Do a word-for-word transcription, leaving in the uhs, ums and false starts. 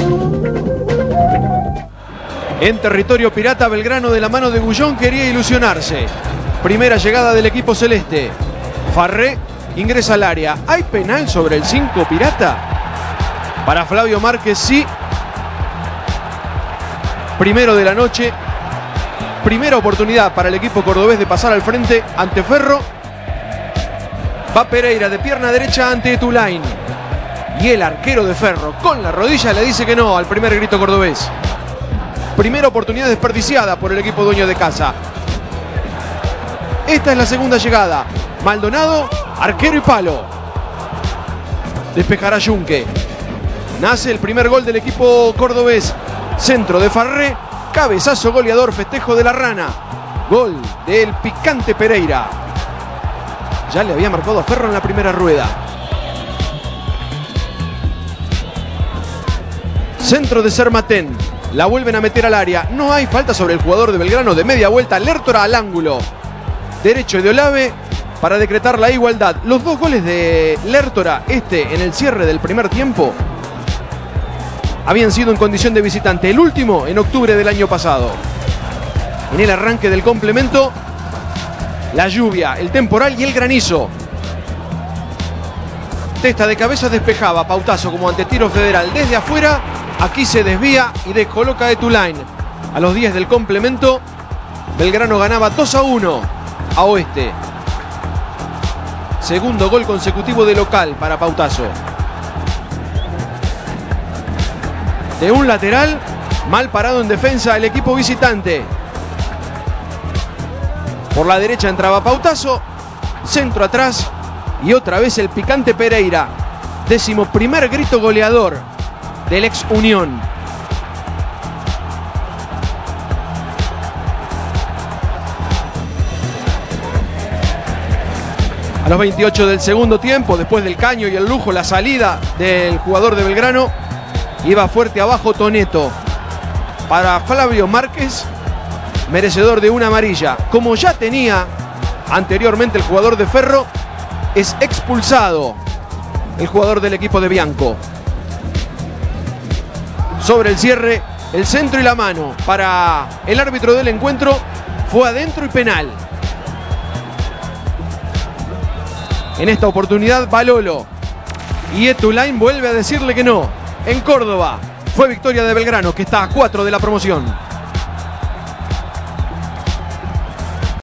En territorio pirata, Belgrano de la mano de Gullón quería ilusionarse. Primera llegada del equipo celeste. Farré ingresa al área. ¿Hay penal sobre el cinco pirata? Para Flavio Márquez, sí. Primero de la noche. Primera oportunidad para el equipo cordobés de pasar al frente ante Ferro. Va Pereira de pierna derecha ante Etulain. Y el arquero de Ferro con la rodilla le dice que no al primer grito cordobés. Primera oportunidad desperdiciada por el equipo dueño de casa. Esta es la segunda llegada. Maldonado, arquero y palo. Despejará Yunque. Nace el primer gol del equipo cordobés. Centro de Farré. Cabezazo goleador, festejo de la Rana. Gol del picante Pereira. Ya le había marcado a Ferro en la primera rueda. Centro de Sermatén. La vuelven a meter al área. No hay falta sobre el jugador de Belgrano de media vuelta. Lertora al ángulo derecho de Olave para decretar la igualdad. Los dos goles de Lertora, este en el cierre del primer tiempo, habían sido en condición de visitante. El último en octubre del año pasado. En el arranque del complemento, la lluvia, el temporal y el granizo. Testa de cabeza despejaba Pautazo como ante tiro federal desde afuera. Aquí se desvía y descoloca a Etulain. A los diez del complemento, Belgrano ganaba dos a uno a Oeste. Segundo gol consecutivo de local para Pautazo. De un lateral, mal parado en defensa el equipo visitante. Por la derecha entraba Pautazo, centro atrás y otra vez el picante Pereira. Décimo primer grito goleador del ex Unión. A los veintiocho del segundo tiempo, después del caño y el lujo, la salida del jugador de Belgrano, iba fuerte abajo Toneto. Para Flavio Márquez, merecedor de una amarilla. Como ya tenía anteriormente el jugador de Ferro, es expulsado el jugador del equipo de Bianco. Sobre el cierre, el centro y la mano para el árbitro del encuentro fue adentro y penal. En esta oportunidad Balolo y Etulain vuelve a decirle que no. En Córdoba fue victoria de Belgrano, que está a cuatro de la promoción.